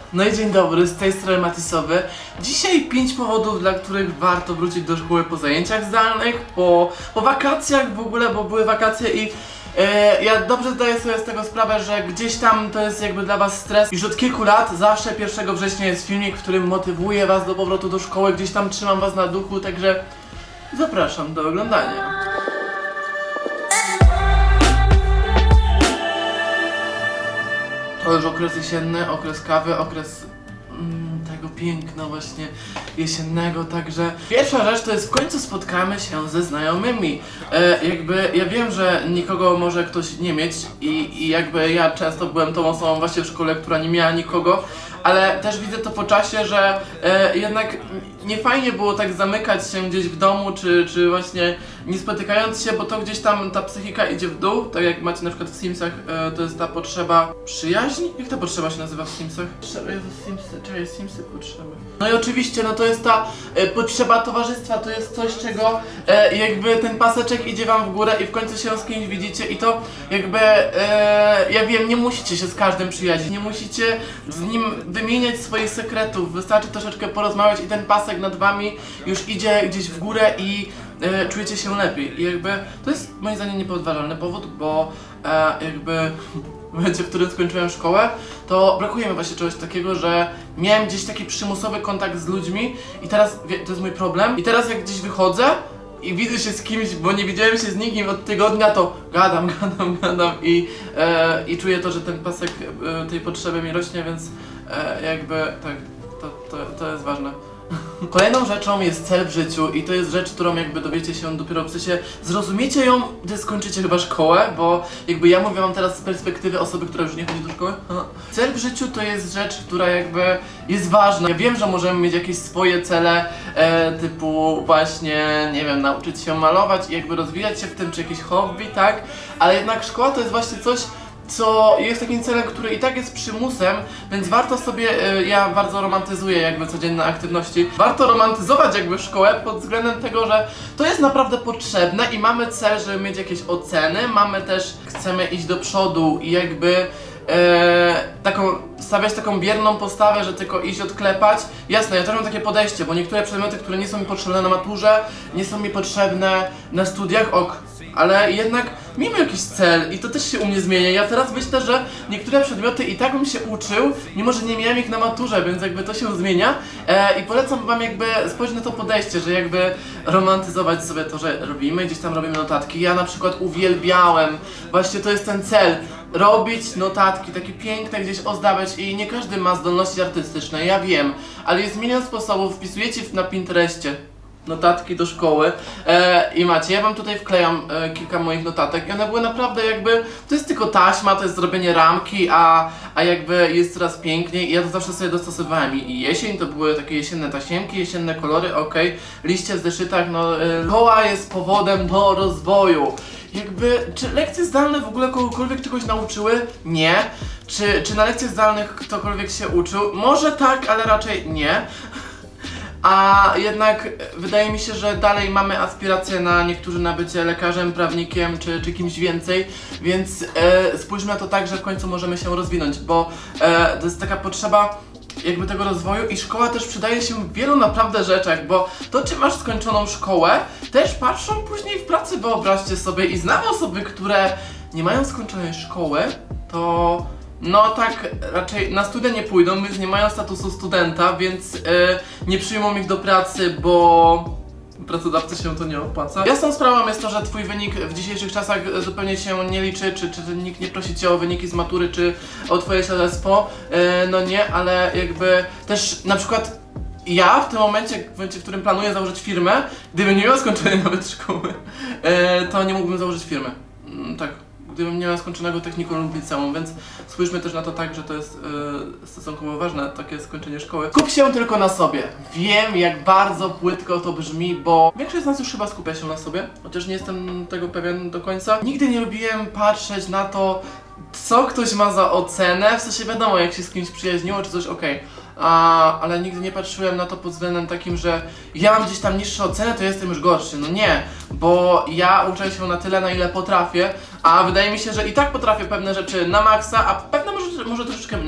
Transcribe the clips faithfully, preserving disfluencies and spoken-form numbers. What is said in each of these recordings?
No i dzień dobry, z tej strony Matisowy. Dzisiaj pięć powodów, dla których warto wrócić do szkoły po zajęciach zdalnych, po, po wakacjach w ogóle, bo były wakacje i e, ja dobrze zdaję sobie z tego sprawę, że gdzieś tam to jest jakby dla was stres. Już od kilku lat zawsze pierwszego września jest filmik, w którym motywuję was do powrotu do szkoły, gdzieś tam trzymam was na duchu, także zapraszam do oglądania. To już okres jesienny, okres kawy, okres mm, tego piękna właśnie jesiennego, także pierwsza rzecz to jest w końcu spotkamy się ze znajomymi. E, jakby ja wiem, że nikogo może ktoś nie mieć i, i jakby ja często byłem tą osobą właśnie w szkole, która nie miała nikogo, ale też widzę to po czasie, że e, jednak nie fajnie było tak zamykać się gdzieś w domu, czy, czy właśnie nie spotykając się, bo to gdzieś tam ta psychika idzie w dół, tak jak macie na przykład w Simsach, e, to jest ta potrzeba przyjaźni? Jak ta potrzeba się nazywa w Simsach? Potrzeba, Jezu, Simsy, czekaj, Simsy potrzeby. No i oczywiście, no to jest ta e, potrzeba towarzystwa, to jest coś, czego e, jakby ten paseczek idzie wam w górę i w końcu się z kimś widzicie i to jakby, e, ja wiem, nie musicie się z każdym przyjaźnić, nie musicie z nim wymieniać swoich sekretów, wystarczy troszeczkę porozmawiać i ten pasek nad wami już idzie gdzieś w górę i e, czujecie się lepiej. I jakby to jest moim zdaniem niepodważalny powód, bo e, jakby w momencie, w którym skończyłem szkołę, to brakuje mi właśnie czegoś takiego, że miałem gdzieś taki przymusowy kontakt z ludźmi i teraz, to jest mój problem, i teraz jak gdzieś wychodzę i widzę się z kimś, bo nie widziałem się z nikim od tygodnia, to gadam, gadam, gadam i, e, i czuję to, że ten pasek e, tej potrzeby mi rośnie, więc e, jakby tak, to, to, to jest ważne. Kolejną rzeczą jest cel w życiu i to jest rzecz, którą jakby dowiecie się dopiero, w sensie zrozumiecie ją, gdy skończycie chyba szkołę, bo jakby ja mówię wam teraz z perspektywy osoby, która już nie chodzi do szkoły. Cel w życiu to jest rzecz, która jakby jest ważna. Ja wiem, że możemy mieć jakieś swoje cele, e, typu właśnie, nie wiem, nauczyć się malować i jakby rozwijać się w tym, czy jakieś hobby, tak? Ale jednak szkoła to jest właśnie coś, co jest takim celem, który i tak jest przymusem, więc warto sobie, ja bardzo romantyzuję jakby codzienne aktywności, warto romantyzować jakby szkołę pod względem tego, że to jest naprawdę potrzebne i mamy cel, żeby mieć jakieś oceny, mamy też, chcemy iść do przodu i jakby e, taką, stawiać taką bierną postawę, że tylko iść odklepać. Jasne, ja też mam takie podejście, bo niektóre przedmioty, które nie są mi potrzebne na maturze, nie są mi potrzebne na studiach, ok, ale jednak miejmy jakiś cel i to też się u mnie zmienia. Ja teraz myślę, że niektóre przedmioty i tak bym się uczył, mimo że nie miałem ich na maturze, więc jakby to się zmienia e, i polecam wam jakby spojrzeć na to podejście, że jakby romantyzować sobie to, że robimy, gdzieś tam robimy notatki. Ja na przykład uwielbiałem, właśnie to jest ten cel, robić notatki, takie piękne, gdzieś ozdabiać i nie każdy ma zdolności artystyczne, ja wiem, ale jest milion sposobów, wpisujecie na Pinterestie notatki do szkoły e, i macie, ja wam tutaj wklejam e, kilka moich notatek i one były naprawdę jakby, to jest tylko taśma, to jest zrobienie ramki, a, a jakby jest coraz piękniej i ja to zawsze sobie dostosowałem i, i jesień to były takie jesienne tasiemki, jesienne kolory, ok, liście w zeszytach, no e, szkoła jest powodem do rozwoju. Jakby, czy lekcje zdalne w ogóle kogokolwiek czegoś nauczyły? Nie. Czy, czy na lekcjach zdalnych ktokolwiek się uczył? Może tak, ale raczej nie. A jednak wydaje mi się, że dalej mamy aspiracje na niektórzy na bycie lekarzem, prawnikiem czy, czy kimś więcej, więc e, spójrzmy na to tak, że w końcu możemy się rozwinąć, bo e, to jest taka potrzeba jakby tego rozwoju i szkoła też przydaje się w wielu naprawdę rzeczach, bo to, czy masz skończoną szkołę, też patrzą później w pracy, wyobraźcie sobie, i znam osoby, które nie mają skończonej szkoły, to no tak raczej na studia nie pójdą, więc nie mają statusu studenta, więc yy, nie przyjmą ich do pracy, bo pracodawcy się to nie opłaca. Jasną sprawą jest to, że twój wynik w dzisiejszych czasach zupełnie się nie liczy, czy, czy nikt nie prosi cię o wyniki z matury, czy o twoje świadectwo, yy, no nie, ale jakby też na przykład ja w tym momencie, w momencie, w którym planuję założyć firmę, gdybym nie miał skończonej nawet szkoły, yy, to nie mógłbym założyć firmy, yy, tak. Gdybym nie miał skończonego technikum lub liceum, więc spójrzmy też na to tak, że to jest yy, stosunkowo ważne, takie skończenie szkoły. Skup się tylko na sobie. Wiem, jak bardzo płytko to brzmi, bo większość z nas już chyba skupia się na sobie, chociaż nie jestem tego pewien do końca. Nigdy nie lubiłem patrzeć na to, co ktoś ma za ocenę, w sensie wiadomo, jak się z kimś przyjaźniło, czy coś, okej. Okay. A, ale nigdy nie patrzyłem na to pod względem takim, że ja mam gdzieś tam niższe oceny, to jestem już gorszy. No nie, bo ja uczę się na tyle, na ile potrafię, a wydaje mi się, że i tak potrafię pewne rzeczy na maksa, a pewne może, może troszeczkę mniej.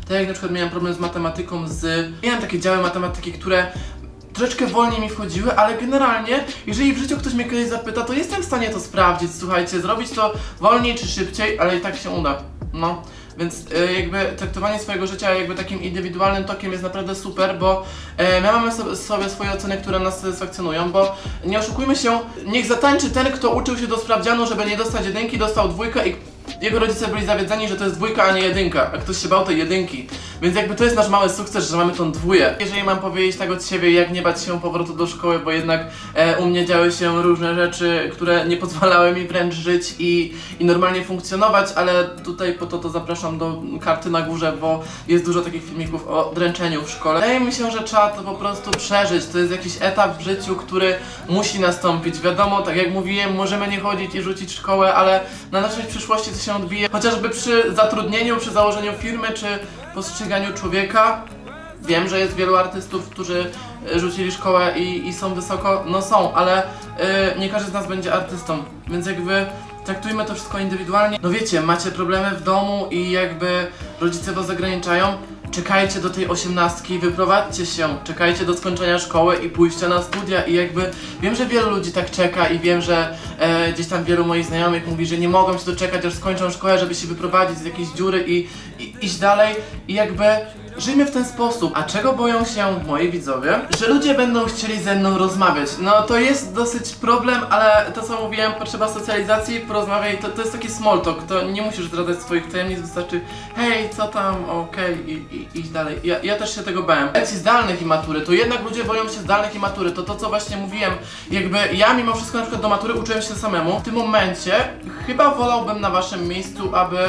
Tak jak na przykład miałem problem z matematyką, z... Miałem takie działy matematyki, które troszeczkę wolniej mi wchodziły, ale generalnie, jeżeli w życiu ktoś mnie kiedyś zapyta, to jestem w stanie to sprawdzić, słuchajcie, zrobić to wolniej czy szybciej, ale i tak się uda, no. Więc y, jakby traktowanie swojego życia jakby takim indywidualnym tokiem jest naprawdę super, bo y, my mamy so, sobie swoje oceny, które nas satysfakcjonują, bo nie oszukujmy się, niech zatańczy ten, kto uczył się do sprawdzianu, żeby nie dostać jedynki, dostał dwójkę i jego rodzice byli zawiedzeni, że to jest dwójka, a nie jedynka, a ktoś się bał tej jedynki. Więc jakby to jest nasz mały sukces, że mamy tą dwóję. Jeżeli mam powiedzieć tak od siebie, jak nie bać się powrotu do szkoły, bo jednak e, u mnie działy się różne rzeczy, które nie pozwalały mi wręcz żyć i, i normalnie funkcjonować, ale tutaj po to to zapraszam do karty na górze, bo jest dużo takich filmików o dręczeniu w szkole. Wydaje mi się, że trzeba to po prostu przeżyć. To jest jakiś etap w życiu, który musi nastąpić. Wiadomo, tak jak mówiłem, możemy nie chodzić i rzucić szkołę, ale na naszej przyszłości to się odbije. Chociażby przy zatrudnieniu, przy założeniu firmy, czy postrzeganiu człowieka. Wiem, że jest wielu artystów, którzy rzucili szkołę i, i są wysoko, no są, ale yy, nie każdy z nas będzie artystą, więc jakby traktujmy to wszystko indywidualnie. No wiecie, macie problemy w domu i jakby rodzice was ograniczają. Czekajcie do tej osiemnastki, wyprowadźcie się, czekajcie do skończenia szkoły i pójścia na studia i jakby wiem, że wielu ludzi tak czeka i wiem, że e, gdzieś tam wielu moich znajomych mówi, że nie mogą się doczekać, aż skończą szkołę, żeby się wyprowadzić z jakiejś dziury i, i iść dalej i jakby żyjmy w ten sposób. A czego boją się moi widzowie? Że ludzie będą chcieli ze mną rozmawiać. No to jest dosyć problem, ale to co mówiłem, potrzeba socjalizacji, porozmawiaj, to, to jest taki small talk, to nie musisz zdradzać swoich tajemnic, wystarczy hej, co tam, okej, okay, i, i iść dalej. Ja, ja też się tego bałem. Lekcji zdalnych i matury, to jednak ludzie boją się zdalnych i matury, to to co właśnie mówiłem, jakby ja mimo wszystko na przykład do matury uczyłem się samemu. W tym momencie chyba wolałbym na waszym miejscu, aby,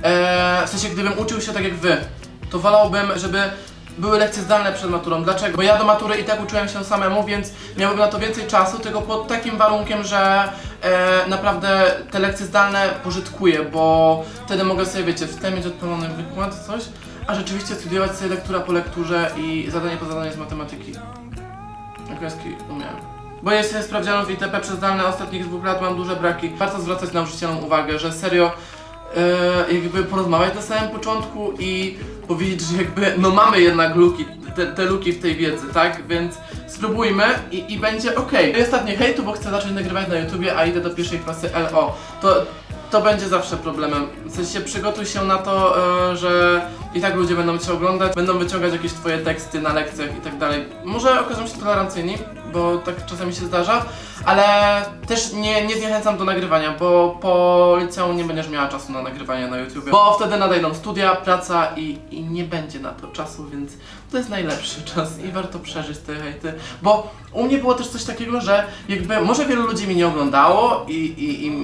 e, w sensie gdybym uczył się tak jak wy, to wolałbym, żeby były lekcje zdalne przed maturą. Dlaczego? Bo ja do matury i tak uczyłem się samemu, więc miałbym na to więcej czasu, tylko pod takim warunkiem, że e, naprawdę te lekcje zdalne pożytkuję, bo wtedy mogę sobie, wiecie, w tym mieć odpalony wykład, coś, a rzeczywiście studiować sobie lektura po lekturze i zadanie po zadaniu z matematyki. Angielski umiałem. Bo jestem sprawdzianów itp. Przez zdalne ostatnich dwóch lat mam duże braki. Warto zwracać nauczycielom uwagę, że serio Yy, jakby porozmawiać na samym początku i powiedzieć, że jakby no mamy jednak luki, te, te luki w tej wiedzy, tak? Więc spróbujmy i, i będzie okej. Okay. Ostatnie hejtu, bo chcę zacząć nagrywać na YouTubie, a idę do pierwszej klasy L O. To, to będzie zawsze problemem. W sensie przygotuj się na to, yy, że i tak ludzie będą cię oglądać, będą wyciągać jakieś twoje teksty na lekcjach i tak dalej. Może okażą się tolerancyjni, bo tak czasami się zdarza, ale też nie, nie zniechęcam do nagrywania, bo po liceum nie będziesz miała czasu na nagrywanie na YouTube, bo wtedy nadejdą studia, praca i, i nie będzie na to czasu, więc to jest najlepszy czas i warto przeżyć te hejty, bo u mnie było też coś takiego, że jakby może wielu ludzi mnie nie oglądało i, i, i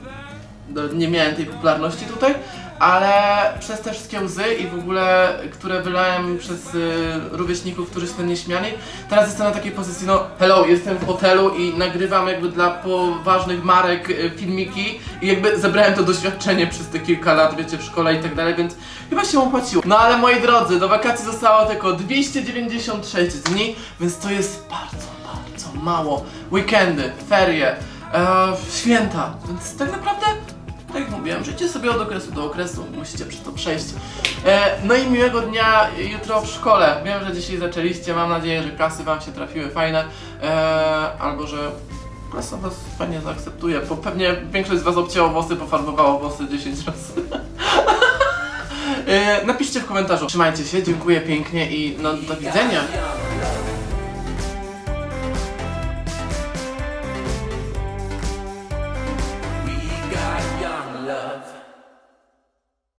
no, nie miałem tej popularności tutaj, ale przez te wszystkie łzy i w ogóle, które wylałem przez y, rówieśników, którzy się ze mnie śmiali, teraz jestem na takiej pozycji, no hello, jestem w hotelu i nagrywam jakby dla poważnych marek y, filmiki i jakby zebrałem to doświadczenie przez te kilka lat, wiecie, w szkole i tak dalej, więc chyba się opłaciło. No ale moi drodzy, do wakacji zostało tylko dwieście dziewięćdziesiąt sześć dni, więc to jest bardzo, bardzo mało. Weekendy, ferie, e, święta, więc tak naprawdę tak jak mówiłem, żyjcie sobie od okresu do okresu, musicie przez to przejść. E, no i miłego dnia jutro w szkole. Wiem, że dzisiaj zaczęliście, mam nadzieję, że klasy wam się trafiły fajne, e, albo że klasa was fajnie zaakceptuje, bo pewnie większość z was obcięło włosy, pofarbowało włosy dziesięć razy. e, napiszcie w komentarzu. Trzymajcie się, dziękuję pięknie i no do widzenia.